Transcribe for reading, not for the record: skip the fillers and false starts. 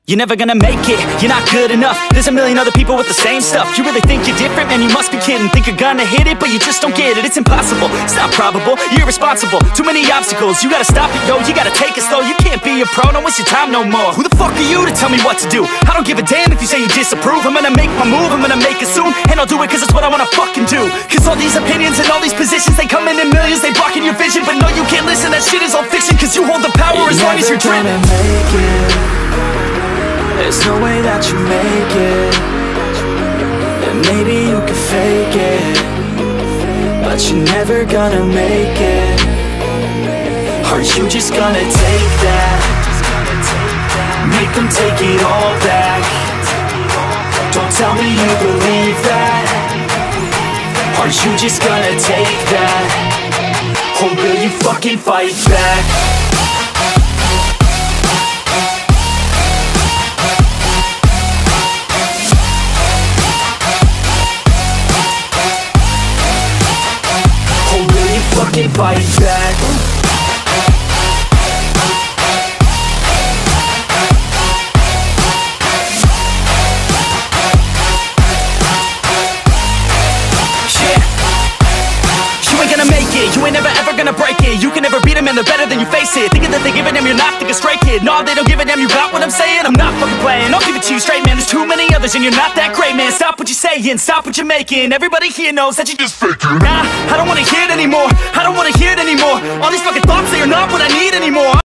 You're never gonna make it, you're not good enough. There's a million other people with the same stuff. You really think you're different? Man, you must be kidding. Think you're gonna hit it, but you just don't get it. It's impossible, it's not probable, you're irresponsible. Too many obstacles, you gotta stop it, yo. You gotta take it slow, you can't be a pro. Don't waste your time no more. Who the fuck are you to tell me what to do? I don't give a damn if you say you disapprove. I'm gonna make my move, I'm gonna make it soon. And I'll do it cause it's what I wanna fucking do. Cause all these opinions and all these positions, they come in millions, they blocking your vision. But no, you can't listen, that shit is all fiction. Cause you hold the power as long as you're driven. There's no way that you make it. And maybe you can fake it, but you're never gonna make it. Are you just gonna take that? Make them take it all back. Don't tell me you believe that. Are you just gonna take that? Or will you fucking fight back? Fucking fight back. You ain't gonna make it, you ain't never ever gonna break it. You can never beat them and they're better than you face it. Thinking that they give a damn, you're not thinking straight, kid. No, they don't give a damn, you got what I'm saying? I'm not fucking playing, I'll give it to you straight, man. There's too many others and you're not that great, man. Stop what you're saying, stop what you're making. Everybody here knows that you just faking. Nah, I don't wanna hear it anymore, I don't wanna hear it anymore. All these fucking thoughts, they are not what I need anymore.